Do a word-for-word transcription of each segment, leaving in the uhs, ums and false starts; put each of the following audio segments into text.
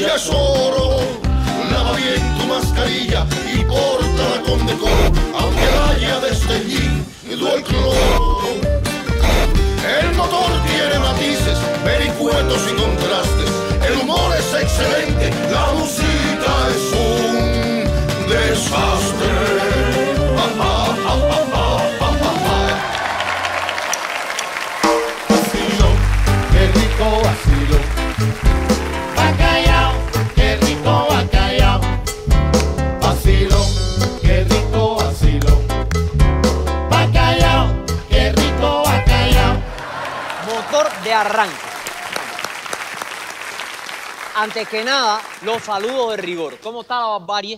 ya es oro. Lava bien tu mascarilla y pórtala con decoro, aunque haya desteñido el cloro. El motor tiene matices, vericuetos y contrastes. El humor es excelente, la música es un desastre. Ja, ja, ja, ja, ja, ja, ja. Vacilón, qué rico vacilón. Bacallao, qué rico bacallao. Vacilón, qué rico vacilón. Bacallao, qué rico bacallao. Motor de arranque. Antes que nada, los saludos de rigor. ¿Cómo está la barbarie?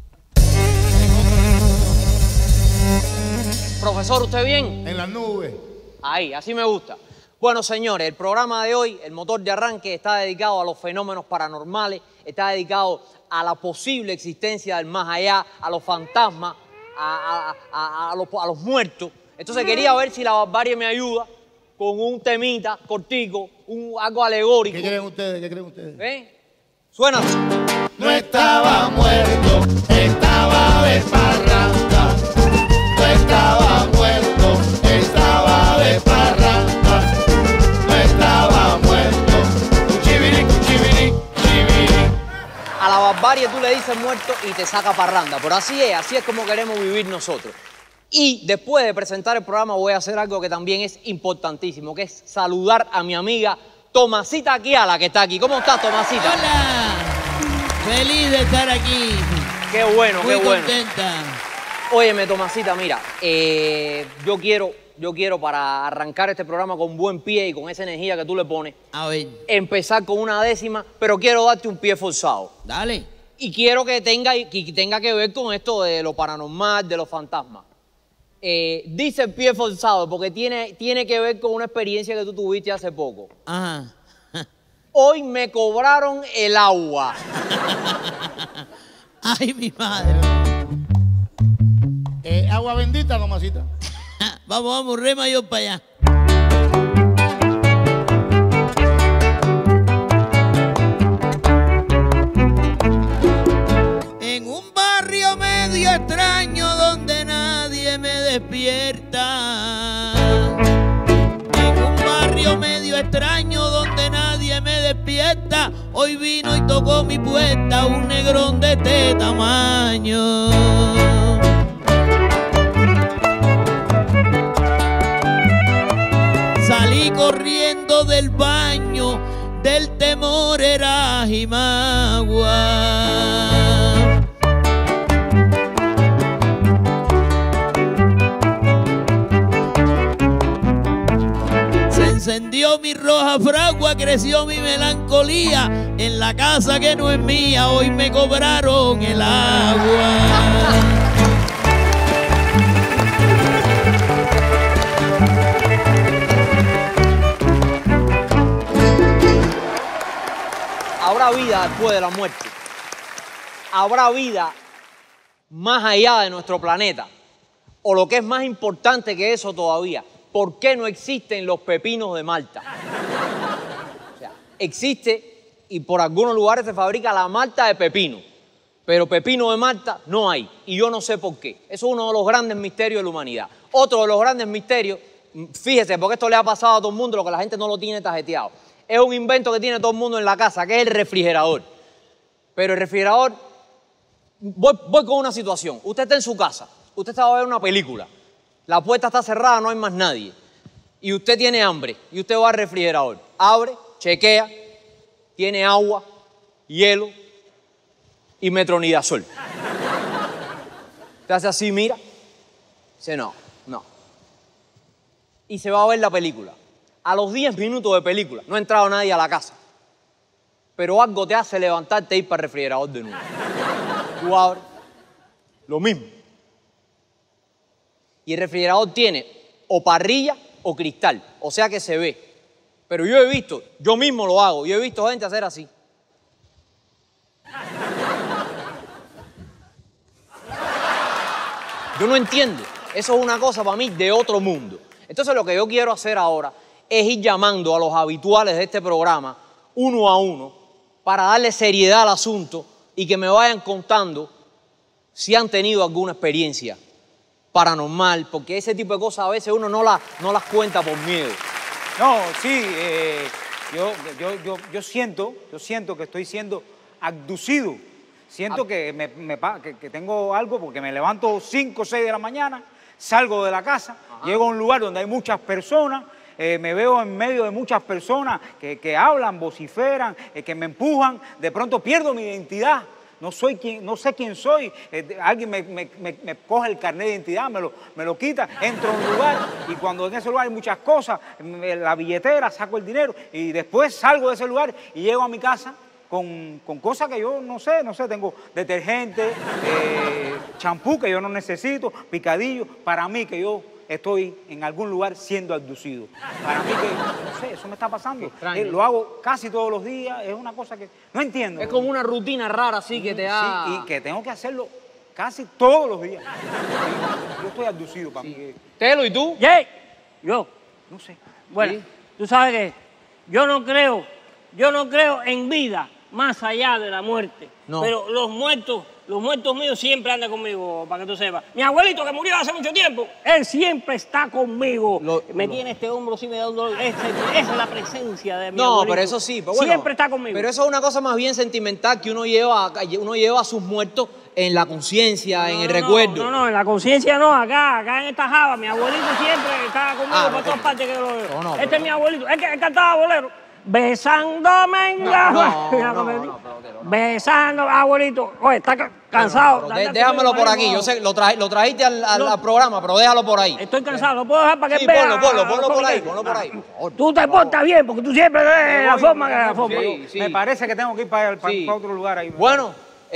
Profesor, ¿usted bien? En las nubes. Ahí, así me gusta. Bueno, señores, el programa de hoy, el motor de arranque, está dedicado a los fenómenos paranormales, está dedicado a la posible existencia del más allá, a los fantasmas, a, a, a, a, los, a los muertos. Entonces quería ver si la barbarie me ayuda con un temita cortico, un, algo alegórico. ¿Qué creen ustedes? ¿Qué creen ustedes? ¿Eh? Suena así. No estaba muerto, estaba de parranda. No estaba muerto, estaba de parranda. No estaba muerto, cuchibiri, cuchibiri, cuchibiri. A la barbarie tú le dices muerto y te saca parranda. Pero así es, así es como queremos vivir nosotros. Y después de presentar el programa voy a hacer algo que también es importantísimo, que es saludar a mi amiga Tomasita Akiala, que está aquí. ¿Cómo estás, Tomasita? Hola, feliz de estar aquí. Qué bueno, Muy qué bueno. contenta. Óyeme, Tomasita, mira, eh, yo quiero, yo quiero para arrancar este programa con buen pie y con esa energía que tú le pones, A ver, empezar con una décima, pero quiero darte un pie forzado. dale. Y quiero que tenga, que tenga que ver con esto de lo paranormal, de los fantasmas. Eh, dice el pie forzado porque tiene, tiene que ver con una experiencia que tú tuviste hace poco. Ajá. Hoy me cobraron el agua. Ay, mi madre. Eh, agua bendita, Tomasita. Vamos, vamos, rema yo para allá. En un barrio medio extraño donde nadie me despierta. En un barrio medio extraño donde nadie me despierta. Hoy vino y tocó mi puerta un negrón de este tamaño. Salí corriendo del baño, del temor era Jimagua. Se encendió mi roja fragua, creció mi melancolía. En la casa que no es mía, hoy me cobraron el agua. Habrá vida después de la muerte. Habrá vida más allá de nuestro planeta. O lo que es más importante que eso todavía, ¿por qué no existen los pepinos de Malta? O sea, existe y por algunos lugares se fabrica la malta de pepino, pero pepino de Malta no hay y yo no sé por qué. Eso es uno de los grandes misterios de la humanidad. Otro de los grandes misterios, fíjese, porque esto le ha pasado a todo el mundo, lo que la gente no lo tiene tarjeteado. Es un invento que tiene todo el mundo en la casa, que es el refrigerador. Pero el refrigerador, voy, voy con una situación. Usted está en su casa, usted está a ver una película, la puerta está cerrada, no hay más nadie, y usted tiene hambre, y usted va al refrigerador, abre, chequea, tiene agua, hielo y metronidazol. Usted hace así, mira, dice no, no. Y se va a ver la película. A los diez minutos de película, no ha entrado nadie a la casa. Pero algo te hace levantarte e ir para el refrigerador de nuevo. Tú abres, lo mismo. Y el refrigerador tiene o parrilla o cristal, o sea que se ve. Pero yo he visto, yo mismo lo hago, yo he visto gente hacer así. Yo no entiendo. Eso es una cosa para mí de otro mundo. Entonces lo que yo quiero hacer ahora es ir llamando a los habituales de este programa, uno a uno, para darle seriedad al asunto y que me vayan contando si han tenido alguna experiencia paranormal, porque ese tipo de cosas a veces uno no, la, no las cuenta por miedo. No, sí, eh, yo, yo, yo, yo, siento, yo siento que estoy siendo abducido. Siento ah. que, me, me, que, que tengo algo porque me levanto cinco o seis de la mañana, salgo de la casa, Ajá. llego a un lugar donde hay muchas personas, eh, me veo en medio de muchas personas que, que hablan, vociferan, eh, que me empujan, de pronto pierdo mi identidad. No, soy quien, no sé quién soy, eh, alguien me, me, me, me coge el carnet de identidad, me lo, me lo quita, entro a un lugar y cuando en ese lugar hay muchas cosas, me, la billetera, saco el dinero y después salgo de ese lugar y llego a mi casa con, con cosas que yo no sé, no sé, tengo detergente, eh, champú que yo no necesito, picadillo, para mí que yo estoy en algún lugar siendo abducido. Para mí que, no sé, eso me está pasando. Eh, lo hago casi todos los días, es una cosa que no entiendo. Es como una rutina rara así que te da... Sí, y que tengo que hacerlo casi todos los días. Yo estoy abducido para sí. mí. Telo, ¿y tú? Jay, yo. No sé. Bueno, ¿Sí? Tú sabes que yo no creo, yo no creo en vida más allá de la muerte. No. Pero los muertos... Los muertos míos siempre andan conmigo, para que tú sepas. Mi abuelito, que murió hace mucho tiempo, él siempre está conmigo. Lo, me lo... tiene este hombro, sí me da un dolor. Esa es la presencia de mi no, abuelito. No, pero eso sí. Pero bueno, siempre está conmigo. Pero eso es una cosa más bien sentimental que uno lleva, uno lleva a sus muertos en la conciencia, no, en el no, recuerdo. No, no, en la conciencia no. Acá, acá en esta java, mi abuelito siempre estaba conmigo ah, por no, todas no, partes que lo veo. No, no, este pero... es mi abuelito. Es que él cantaba bolero. Besándome en la... No, no, no, no, no, Besando, abuelito. Oye, está cansado. No, no, de, déjamelo por aquí. Yo sé, lo, tra, lo trajiste al, al, no. al programa, pero déjalo por ahí. Estoy cansado, lo puedo dejar para que sí, vea. Ponlo, ponlo, ponlo por ahí, ponlo por ahí. Por favor, tú te portas bien, porque tú siempre ves la forma que la forma. Sí, sí. Me parece que tengo que ir para, para, sí. para otro lugar ahí. Bueno,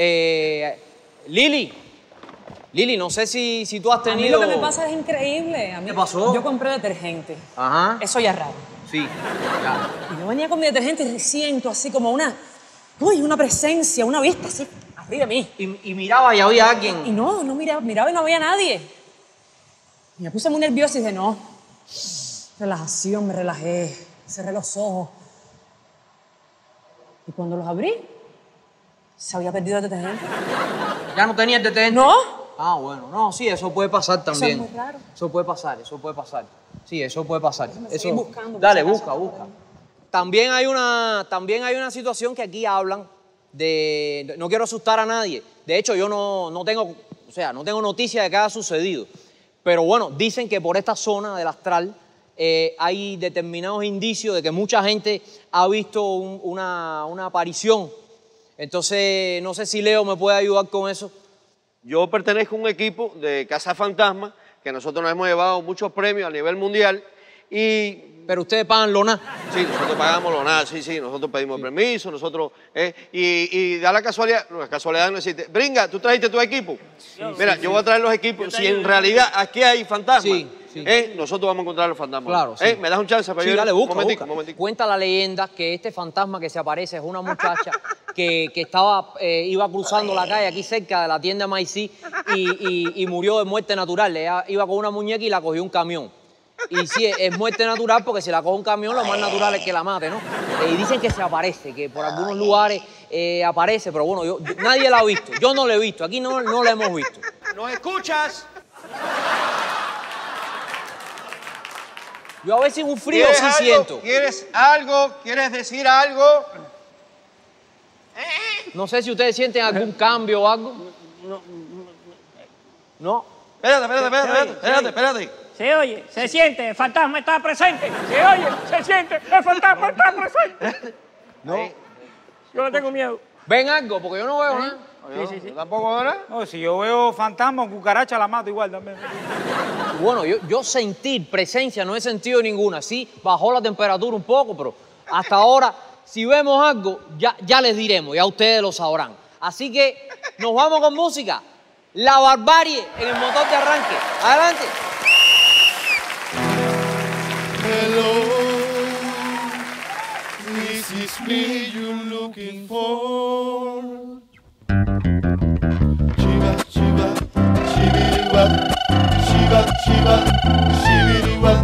eh, Lili. Lili, no sé si, si tú has tenido... A mí lo que me pasa es increíble. A mí, ¿Qué pasó? Yo compré detergente. Ajá. Eso ya es raro. Sí, ya. Y yo venía con mi detergente y siento así como una... Uy, una presencia, una vista así, arriba de mí. Y, y miraba y había alguien... Y no, no miraba, miraba y no había nadie. Y me puse muy nerviosa y dije, no. Relajación, me relajé. Cerré los ojos. Y cuando los abrí, se había perdido el detergente. ¿Ya no tenía el detergente? No. Ah, bueno. No, sí, eso puede pasar también. Eso es muy raro. Eso puede pasar, eso puede pasar. Sí, eso puede pasar. Eso... buscando. Dale, busca, busca. También hay, una, también hay una situación que aquí hablan de... No quiero asustar a nadie. De hecho, yo no, no tengo... O sea, no tengo noticia de que haya sucedido. Pero bueno, dicen que por esta zona del astral eh, hay determinados indicios de que mucha gente ha visto un, una, una aparición. Entonces, no sé si Leo me puede ayudar con eso. Yo pertenezco a un equipo de Casa Fantasma, que nosotros nos hemos llevado muchos premios a nivel mundial y... Pero ustedes pagan lona. Sí, nosotros pagamos lona, sí, sí, nosotros pedimos sí. permiso, nosotros... Eh, y, y da la casualidad, no, la casualidad no existe. Bringa, ¿tú trajiste tu equipo? Sí, Mira, sí, yo sí. voy a traer los equipos. Si en realidad aquí hay fantasmas, sí, sí. Eh, nosotros vamos a encontrar los fantasmas. Claro, sí. eh, ¿Me das un chance para sí, yo? Dale, busca, un momentico, busca. un momentico. Cuenta la leyenda que este fantasma que se aparece es una muchacha que, que estaba, eh, iba cruzando la calle aquí cerca de la tienda Maicí y, y, y murió de muerte natural. Ella iba con una muñeca y la cogió un camión. Y sí, es muerte natural porque si la coge un camión lo más natural es que la mate, ¿no? Eh, y dicen que se aparece, que por algunos lugares eh, aparece, pero bueno, yo, yo, nadie la ha visto. Yo no la he visto, aquí no, no la hemos visto. ¿Nos escuchas? Yo a veces un frío sí algo? siento. ¿Quieres algo? ¿Quieres decir algo? No sé si ustedes sienten algún cambio o algo. No. ¿No? Espérate, espérate, espérate, espérate, espérate. Se oye, se siente, el fantasma está presente. Se oye, se siente, el fantasma está presente. No. Yo no tengo miedo. ¿Ven algo? Porque yo no veo nada. Sí, sí, sí. ¿Tampoco veo nada? No, si yo veo fantasma o cucaracha la mato igual también. Bueno, yo, yo sentir presencia no he sentido ninguna. Sí, bajó la temperatura un poco, pero hasta ahora, si vemos algo, ya, ya les diremos, ya ustedes lo sabrán. Así que nos vamos con música. La barbarie en el motor de arranque. Adelante. Hello, this is me you're looking for. Shiva, Shiva, Shibiriwa, Shiva, Shiva, Shibiriwa,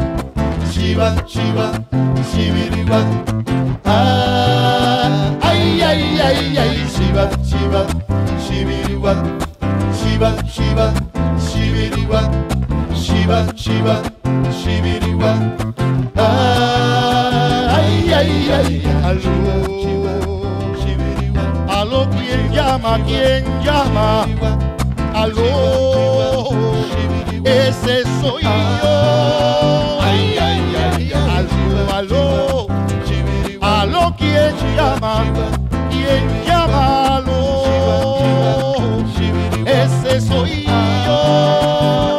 Shiva, Shiva, Shibiriwa. Ah, ay, ay, ay. ay, ay, Shiva, Shiva, Shibiriwa, Shiva, Shiva, Shibiriwa, Shiva, Shiva, Shibiriwa. Ay, ay, ay, aló, aló, ¿quién llama? ¿Quién llama? Aló, ese soy yo. Ay, ay, ay, aló, aló, aló, ¿quién llama? ¿Quién llama? Aló, ese soy yo.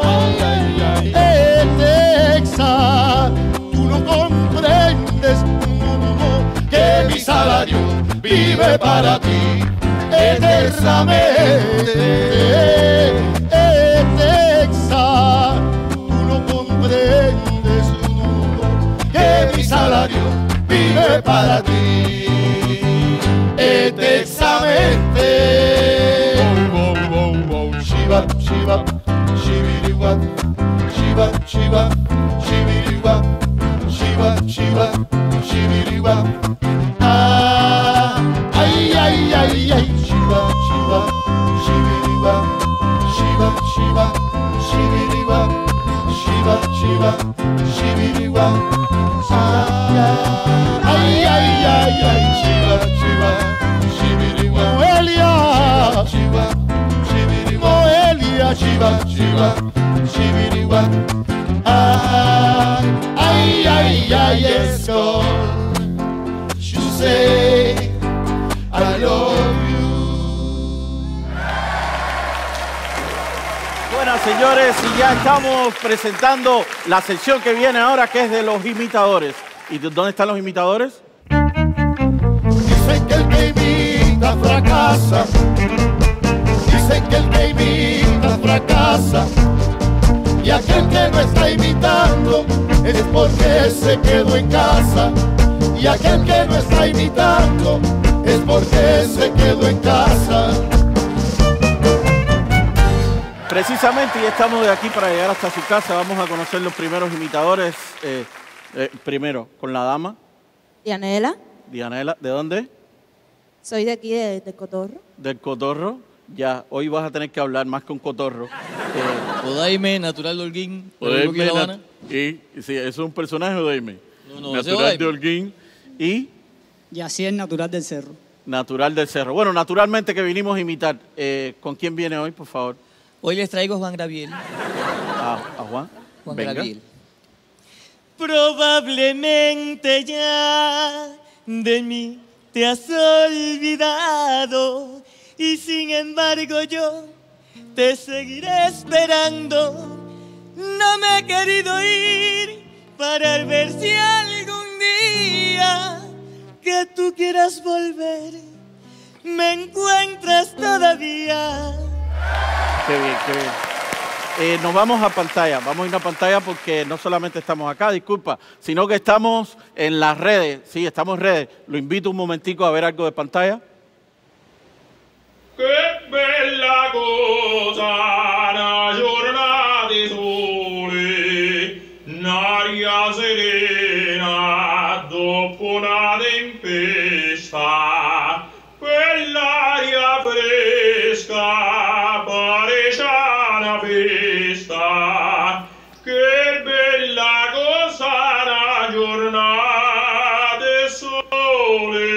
Etexa, tú no comprendes, no, no, no, que mi salario vive para ti eternamente. Etexa, tú no comprendes, no, no, que mi salario vive para ti etexamente. Oh, oh, oh, oh. Shiva, Shiva, Shibiriwa, Shiva, Shiva, Shibiriwa, Shiva, Shiva, Shibiriwa. Ah, ay, ay, ay, ay, Shiva, Shiva, Shibiriwa, Shiva, Shiva, Shibiriwa, Shiva, Shiva, Shibiriwa. Ah, ay, ay, ay, ay, Shiva, Shiva, Shibiriwa. Noelia, Shiva, Shibiriwa. Noelia, Shiva, Shiva, Shibiriwa. Ah, ay, ay, ay, it's gone. You say I love you. Bueno, señores, y ya estamos presentando la sección que viene ahora, que es de los imitadores. ¿Y dónde están los imitadores? Dicen que el que imita fracasa. Dicen que el que imita fracasa. Y aquel que no está imitando es porque se quedó en casa. Y aquel que no está imitando es porque se quedó en casa. Precisamente, y estamos de aquí para llegar hasta su casa. Vamos a conocer los primeros imitadores. Eh, eh, primero, con la dama. Dianela. Dianela, ¿de dónde? Soy de aquí, de, de Cotorro. Del Cotorro. Ya, hoy vas a tener que hablar más con Cotorro. Eh, Odaime, natural de Holguín. Odaime, nat y, sí, eso es un personaje, Odaime. No, no, natural de Holguín. Y... Yacier, natural del Cerro. Natural del Cerro. Bueno, naturalmente que vinimos a imitar. Eh, ¿Con quién viene hoy, por favor? Hoy les traigo a Juan Gabriel. ¿A, a Juan? Juan Venga. Gabriel. Probablemente ya de mí te has olvidado y sin embargo yo te seguiré esperando. No me he querido ir para ver si algún día que tú quieras volver me encuentras todavía. Qué bien, qué bien. Eh, nos vamos a pantalla, vamos a ir a pantalla porque no solamente estamos acá, disculpa, sino que estamos en las redes, sí, estamos en redes. Lo invito un momentico a ver algo de pantalla. Che bella cosa, una giornata di sole, un'aria serena dopo una tempesta, quell'aria fresca parece una festa, che bella cosa, una giornata di sole.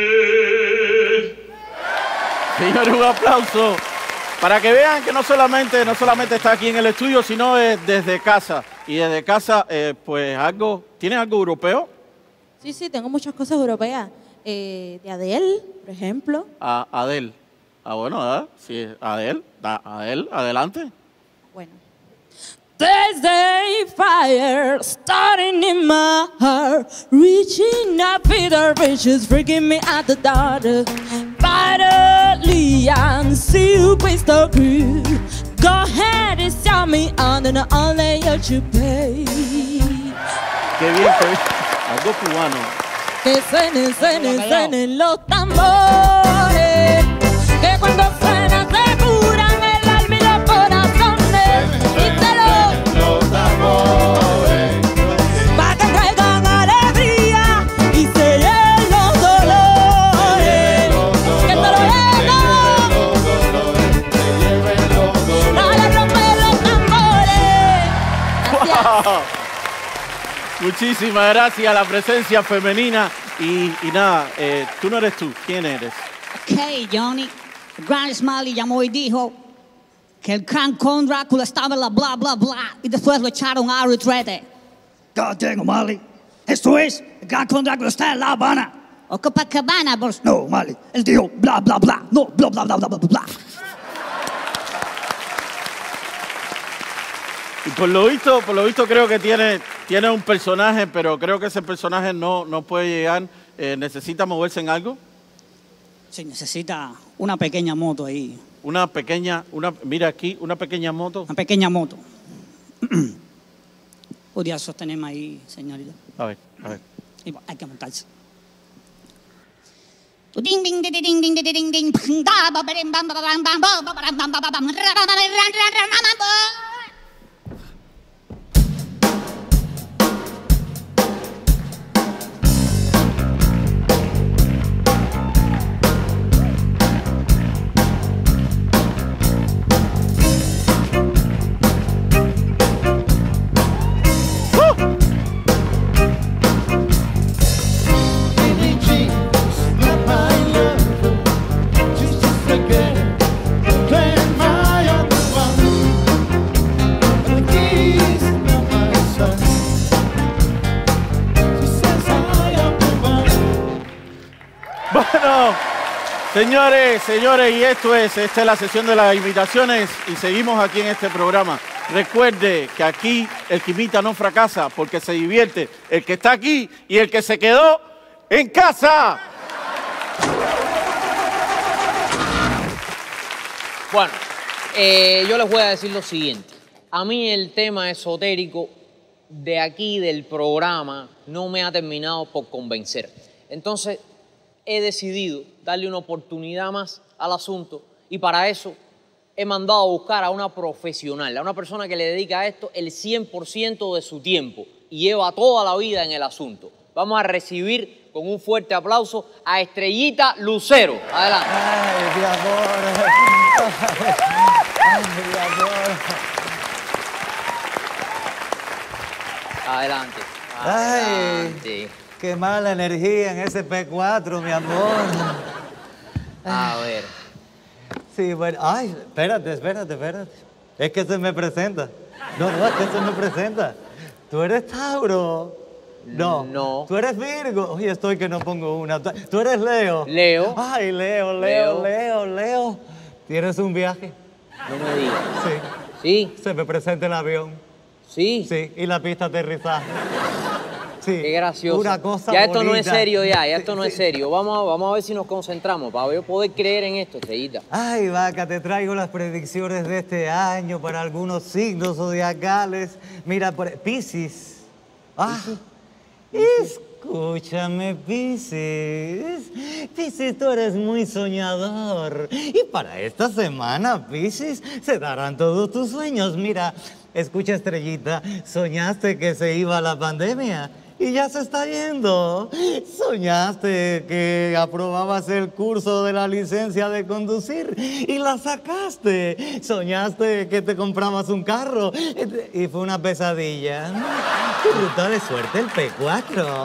Señores, un aplauso para que vean que no solamente, no solamente está aquí en el estudio, sino es desde casa. Y desde casa, eh, pues algo, ¿tiene algo europeo? Sí, sí, tengo muchas cosas europeas. Eh, de Adele, por ejemplo. A Adele. Ah, bueno, ¿verdad? Sí, Adele. Da, Adele, adelante. Bueno. There's a fire starting in my heart, reaching up Peter Bridges, freaking me out the daughter. Finally, I'm still crystal clear. Go ahead and sell me on and only you should pay. Qué bien, qué bien. Algo cubano. Que suenen, suenen, suenen los tambores, que cuando suenan se curan el alma y los corazones. Díselo. Los tambores. Pa' que traigan alegría y se llenen los dolores. Que te lo Muchísimas gracias a la presencia femenina. Y, y nada, eh, tú no eres tú. ¿Quién eres? Ok, Johnny. El gran Smiley llamó y dijo que el gran Conde Drácula estaba en la bla, bla, bla. Y después lo echaron a retrete. God dang, O'Malley. Esto es, el gran Conde Drácula está en La Habana. O Copacabana, bros. No, O'Malley. Él dijo bla, bla, bla. No, bla, bla, bla, bla, bla, bla. Y por lo visto, por lo visto creo que tiene, tiene un personaje, pero creo que ese personaje no, no puede llegar. Eh, ¿Necesita moverse en algo? Sí, necesita una pequeña moto ahí. Una pequeña, una, mira aquí, una pequeña moto. Una pequeña moto. Podría sostenerme ahí, señorita. A ver, a ver. Y hay que montarse. Bueno, señores, señores, y esto es, esta es la sesión de las invitaciones y seguimos aquí en este programa. Recuerde que aquí el que imita no fracasa porque se divierte el que está aquí y el que se quedó en casa. Bueno, eh, yo les voy a decir lo siguiente. A mí el tema esotérico de aquí del programa no me ha terminado por convencer. Entonces, he decidido darle una oportunidad más al asunto y para eso he mandado a buscar a una profesional, a una persona que le dedica a esto el cien por ciento de su tiempo y lleva toda la vida en el asunto. Vamos a recibir con un fuerte aplauso a Estrellita Lucero. Adelante. Ay, mi amor. Ay, mi amor. Adelante. Adelante. Ay, qué mala energía en ese P cuatro, mi amor. A ver. Sí, bueno. Ay, espérate, espérate, espérate. Es que se me presenta. No, no, es que se me presenta. Tú eres Tauro. No. No. Tú eres Virgo. Oye, estoy que no pongo una. Tú eres Leo. Leo. Ay, Leo, Leo, Leo, Leo. Leo. ¿Tienes un viaje? No me digas. Sí. ¿Sí? Se me presenta el avión. ¿Sí? Sí, y la pista de aterrizaje. Sí. Qué gracioso. Una cosa ya esto bonita. no es serio ya, ya esto Sí, no es sí. serio. Vamos a, vamos a ver si nos concentramos para yo poder creer en esto, Estrellita. Ay, vaca, te traigo las predicciones de este año para algunos signos zodiacales. Mira, por Piscis. Ah, escúchame, Piscis. Piscis, tú eres muy soñador. Y para esta semana, Piscis, se darán todos tus sueños. Mira, escucha, Estrellita, soñaste que se iba la pandemia. Y ya se está yendo. Soñaste que aprobabas el curso de la licencia de conducir y la sacaste. Soñaste que te comprabas un carro y fue una pesadilla. Tu ruta de suerte, el P cuatro.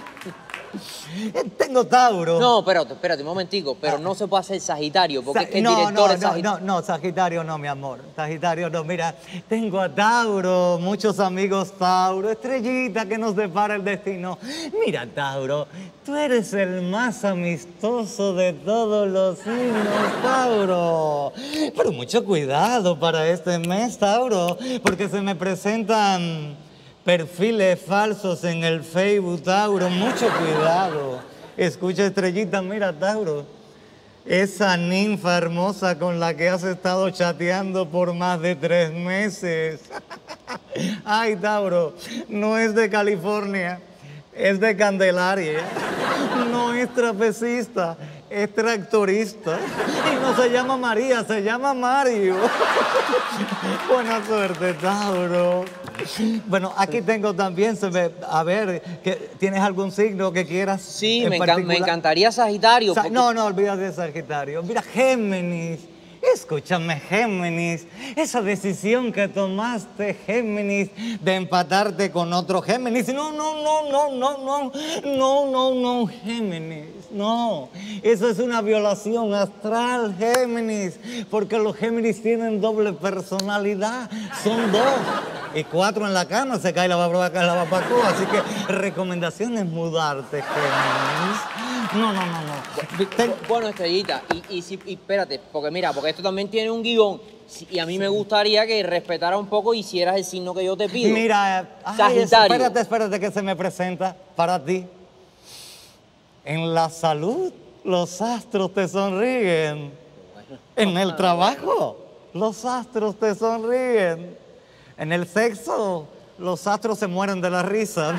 Tengo Tauro. No, espérate, espérate un momentico, pero no se puede hacer Sagitario, porque Sa- es que el no, director no, es no, Sagitario. no, no, Sagitario no, mi amor. Sagitario no, mira, tengo a Tauro, muchos amigos Tauro, Estrellita que nos depara el destino. Mira, Tauro, tú eres el más amistoso de todos los signos, Tauro. Pero mucho cuidado para este mes, Tauro, porque se me presentan perfiles falsos en el Facebook, Tauro. Mucho cuidado. Escucha, Estrellita, mira, Tauro. Esa ninfa hermosa con la que has estado chateando por más de tres meses. Ay, Tauro, no es de California, es de Candelaria. No es trapecista, es tractorista. Y no se llama María, se llama Mario. Buena suerte, Tauro. Bueno, aquí tengo también, se me- a ver, que- ¿tienes algún signo que quieras? Sí, en me, encan- me particular? encantaría Sagitario. Sa- porque- No, no olvides de Sagitario. Mira, Géminis. Escúchame, Géminis, esa decisión que tomaste, Géminis, de empatarte con otro Géminis, no, no, no, no, no, no, no, no, no, Géminis, no. Eso es una violación astral, Géminis, porque los Géminis tienen doble personalidad, son dos. Y cuatro en la cama, se cae la barbacoa, la barbacoa, así que recomendación es mudarte, Géminis. No, no, no, no. Bueno, bueno, Estrellita, y, y, si, y espérate, porque mira, porque esto también tiene un guión, y a mí me gustaría que respetara un poco y hicieras el signo que yo te pido. Mira, ay, Sagitario. Espérate, espérate que se me presenta para ti. En la salud, los astros te sonríen. En el trabajo, los astros te sonríen. En el sexo, los astros se mueren de la risa.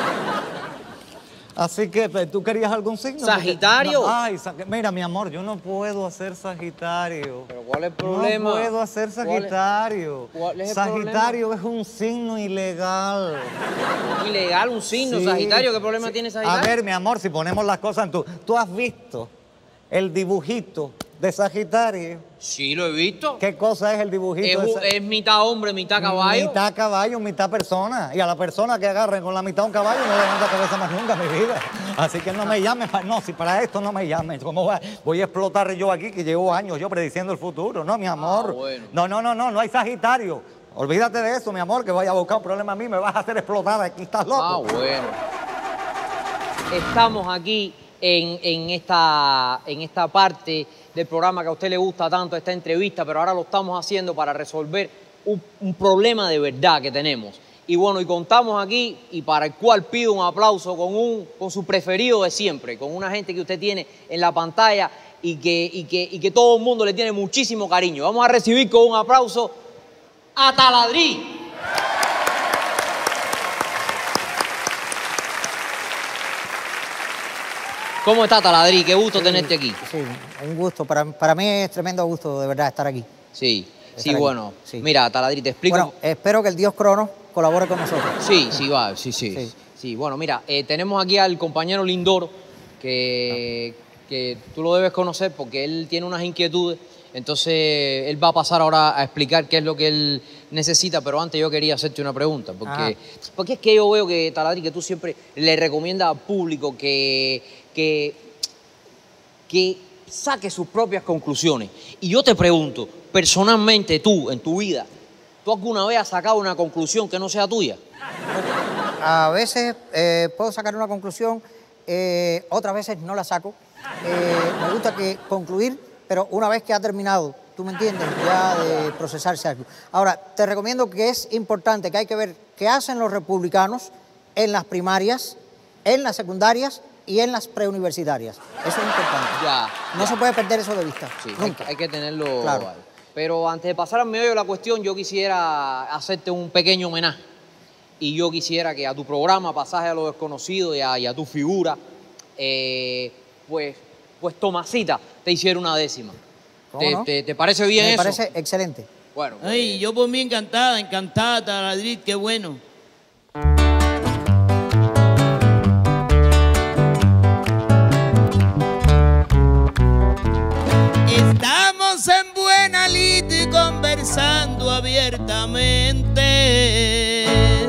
Así que, ¿tú querías algún signo? ¿Sagitario? Porque, no, ay, mira, mi amor, yo no puedo hacer Sagitario. ¿Pero cuál es el problema? No puedo hacer Sagitario. ¿Cuál es el Sagitario problema? Es un signo ilegal. ¿Ilegal un signo, Sí, Sagitario? ¿Qué problema sí. tiene Sagitario? A ver, mi amor, si ponemos las cosas en tu... ¿Tú has visto el dibujito de Sagitario? Sí, lo he visto. ¿Qué cosa es el dibujito? Es, de Sa- es mitad hombre, mitad caballo. Mitad caballo, mitad persona. Y a la persona que agarren con la mitad un caballo no le levanta cabeza más nunca, mi vida. Así que no me llames. pa- No, si para esto no me llames. ¿Cómo voy a, voy a explotar yo aquí que llevo años yo prediciendo el futuro? No, mi amor. Ah, bueno. No, no, no, no, no hay Sagitario. Olvídate de eso, mi amor, que vaya a buscar un problema a mí, me vas a hacer explotar aquí, estás loco. Ah, bueno. Estamos aquí en, en, esta, en esta parte del programa que a usted le gusta tanto, esta entrevista, pero ahora lo estamos haciendo para resolver un, un problema de verdad que tenemos. Y bueno, y contamos aquí, y para el cual pido un aplauso con, un, con su preferido de siempre, con una gente que usted tiene en la pantalla y que, y que, y que todo el mundo le tiene muchísimo cariño. Vamos a recibir con un aplauso a Taladrí. ¿Cómo está, Taladrí? Qué gusto Sí, tenerte aquí. Sí, un gusto. Para, para mí es tremendo gusto, de verdad, estar aquí. Sí, Estar sí, aquí. bueno. Sí. Mira, Taladrí, te explico. Bueno, espero que el dios Crono colabore con nosotros. Sí, sí, va, sí, sí. Sí, sí bueno, mira, eh, tenemos aquí al compañero Lindoro, que, que tú lo debes conocer porque él tiene unas inquietudes. Entonces, él va a pasar ahora a explicar qué es lo que él necesita, pero antes yo quería hacerte una pregunta, porque, porque es que yo veo que, Taladrí, que tú siempre le recomiendas al público que, que, que saque sus propias conclusiones. Y yo te pregunto, personalmente tú, en tu vida, ¿tú alguna vez has sacado una conclusión que no sea tuya? A veces eh, puedo sacar una conclusión, eh, otras veces no la saco. Eh, me gusta que concluir, pero una vez que ha terminado, ¿tú me entiendes? Ya de procesarse algo. Ahora, te recomiendo que es importante, que hay que ver qué hacen los republicanos en las primarias, en las secundarias y en las preuniversitarias. Eso es importante. Ya. No ya. se puede perder eso de vista. Sí, hay, Nunca. hay que tenerlo. Claro. Vale. Pero antes de pasar al meollo de la cuestión, yo quisiera hacerte un pequeño homenaje. Y yo quisiera que a tu programa, Pasaje a lo Desconocido, y a, y a tu figura, eh, pues, pues Tomasita te hiciera una décima. ¿Cómo ¿Te, no? te, te parece bien Me eso? parece excelente. Bueno. pues, Ay, yo por mí encantada, encantada, Taladrid, qué bueno. Estamos en buena lid y conversando abiertamente.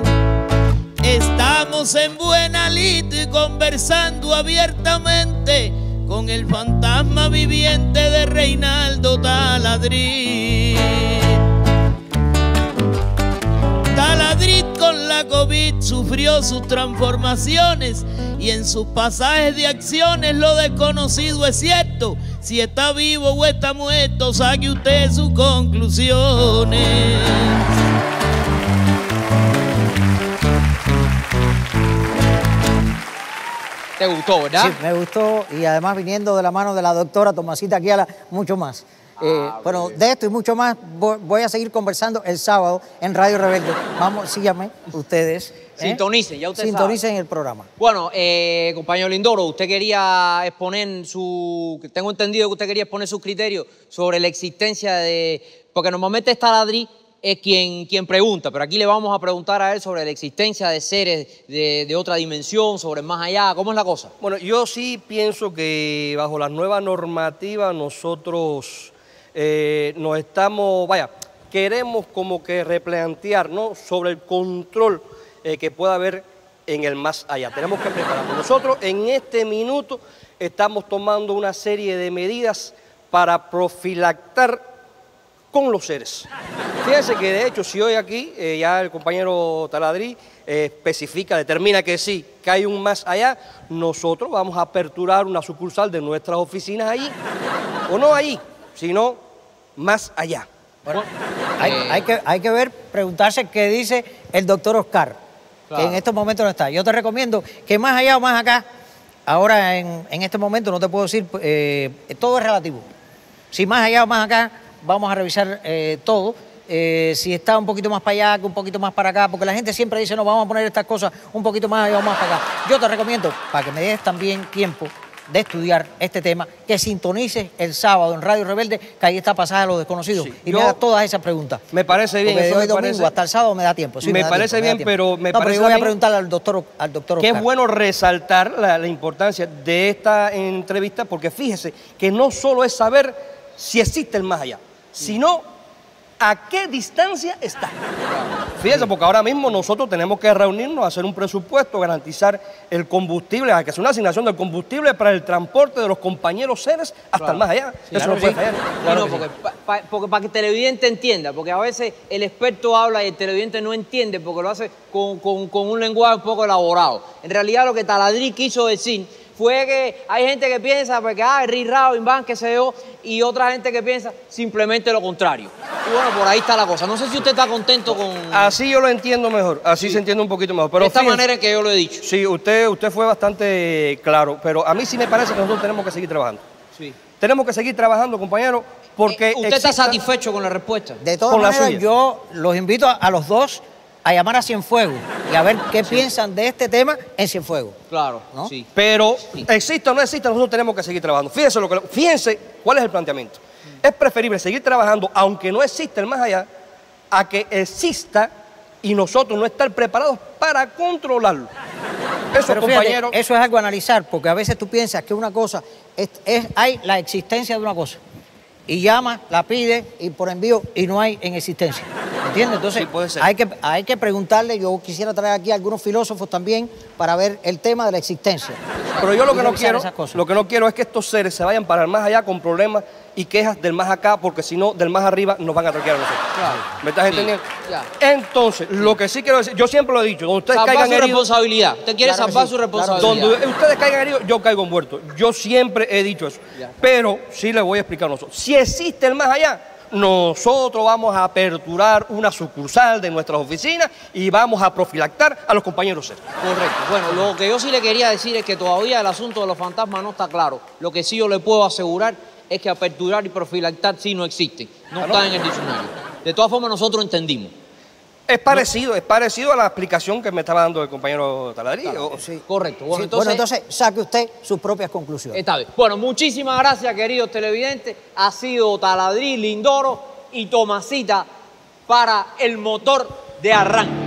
Estamos en buena lid y conversando abiertamente con el fantasma viviente de Reinaldo Taladrid. Taladrid con la COVID sufrió sus transformaciones y en sus pasajes de acciones lo desconocido es cierto. Si está vivo o está muerto, saque usted sus conclusiones. ¿Te gustó, verdad? Sí, me gustó y además viniendo de la mano de la doctora Tomasita Kiala, mucho más. Eh, bueno, de esto y mucho más voy, voy a seguir conversando el sábado en Radio Rebelde. Vamos, síganme ustedes. ¿eh? Sintonicen, ya usted Sintonicen sabe. el programa. Bueno, eh, compañero Lindoro, usted quería exponer su... Tengo entendido que usted quería exponer sus criterios sobre la existencia de... Porque normalmente Taladrí es quien, quien pregunta, pero aquí le vamos a preguntar a él sobre la existencia de seres de, de otra dimensión, sobre el más allá. ¿Cómo es la cosa? Bueno, yo sí pienso que bajo la nueva normativa nosotros eh, nos estamos, vaya, queremos como que replantear, ¿no?, sobre el control eh, que pueda haber en el más allá. Tenemos que prepararnos. Nosotros en este minuto estamos tomando una serie de medidas para profilactar con los seres. Fíjense que de hecho si hoy aquí eh, ya el compañero Taladrí eh, especifica, determina que sí, que hay un más allá, nosotros vamos a aperturar una sucursal de nuestras oficinas allí, o no allí, sino más allá. Bueno, hay, hay, que, hay que ver, preguntarse qué dice el doctor Oscar, claro, que en estos momentos no está. Yo te recomiendo que más allá o más acá, ahora en, en este momento no te puedo decir, eh, todo es relativo. Si más allá o más acá, vamos a revisar eh, todo. Eh, si está un poquito más para allá, que un poquito más para acá, porque la gente siempre dice, no, vamos a poner estas cosas un poquito más allá o más para acá. Yo te recomiendo, para que me des también tiempo de estudiar este tema, que sintonices el sábado en Radio Rebelde, que ahí está Pasaje a los Desconocidos, sí, y yo, me hagas todas esas preguntas. Me parece bien. Porque de hoy hoy domingo parece, hasta el sábado me da tiempo. Sí, me, me da parece tiempo, bien, me pero me no, parece pero yo voy a bien preguntarle al doctor, al doctor que Oscar. es bueno resaltar la, la importancia de esta entrevista, porque fíjese que no solo es saber si existe el más allá, sino a qué distancia está. Fíjense, porque ahora mismo nosotros tenemos que reunirnos, hacer un presupuesto, garantizar el combustible, hay que hacer una asignación del combustible para el transporte de los compañeros seres hasta claro, el más allá. Sí, Eso claro no puede sí. fallar. Claro no, porque, pa, pa, porque para que el televidente entienda, porque a veces el experto habla y el televidente no entiende porque lo hace con, con, con un lenguaje un poco elaborado. En realidad lo que Taladrí quiso decir fue que hay gente que piensa porque, ah, rirrao, Inban, qué sé yo, y otra gente que piensa simplemente lo contrario. Y bueno, por ahí está la cosa. No sé si usted está contento con... Así yo lo entiendo mejor, así sí. se entiende un poquito mejor. Pero de esta fíjense, manera en que yo lo he dicho. Sí, usted, usted fue bastante claro, pero a mí sí me parece que nosotros tenemos que seguir trabajando. Sí. Tenemos que seguir trabajando, compañero, porque... Eh, ¿Usted exista... está satisfecho con la respuesta? De todas maneras, yo los invito a, a los dos a llamar a Cienfuegos y a ver qué sí. piensan de este tema en Cienfuegos. Claro, ¿no? sí. Pero, sí. exista o no exista, nosotros tenemos que seguir trabajando. Fíjense, lo que, fíjense cuál es el planteamiento. Mm. Es preferible seguir trabajando, aunque no exista el más allá, a que exista y nosotros no estar preparados para controlarlo. Eso, Pero compañero... Fíjate, eso es algo a analizar, porque a veces tú piensas que una cosa, es, es, hay la existencia de una cosa, y llama, la pide, y por envío, y no hay en existencia. ¿Entiendes? Entonces, sí, puede ser. Hay, que, hay que preguntarle, yo quisiera traer aquí a algunos filósofos también para ver el tema de la existencia. Pero yo lo que no quiero, lo que no quiero es que estos seres se vayan para el más allá con problemas y quejas del más acá, porque si no, del más arriba nos van a traquear a nosotros. Claro. ¿Me estás sí. entendiendo? Ya. Entonces, sí. lo que sí quiero decir, yo siempre lo he dicho, donde ustedes salvar caigan su heridos... responsabilidad. Usted quiere claro salvar sí. su responsabilidad. Claro. Donde ustedes caigan heridos, yo caigo muerto. Yo siempre he dicho eso. Ya. Pero sí les voy a explicar a nosotros. Si existe el más allá, nosotros vamos a aperturar una sucursal de nuestras oficinas y vamos a profilactar a los compañeros seres. Correcto. Bueno, lo que yo sí le quería decir es que todavía el asunto de los fantasmas no está claro. Lo que sí yo le puedo asegurar es que aperturar y profilactar sí no existen. No ¿Ah, está no? en el diccionario. De todas formas, nosotros entendimos. Es parecido, ¿no? es parecido a la explicación que me estaba dando el compañero Taladrí. Claro, sí. Correcto. Bueno, sí, entonces, bueno, entonces saque usted sus propias conclusiones. Está bien. Bueno, muchísimas gracias, queridos televidentes. Ha sido Taladrí, Lindoro y Tomasita para el motor de arranque.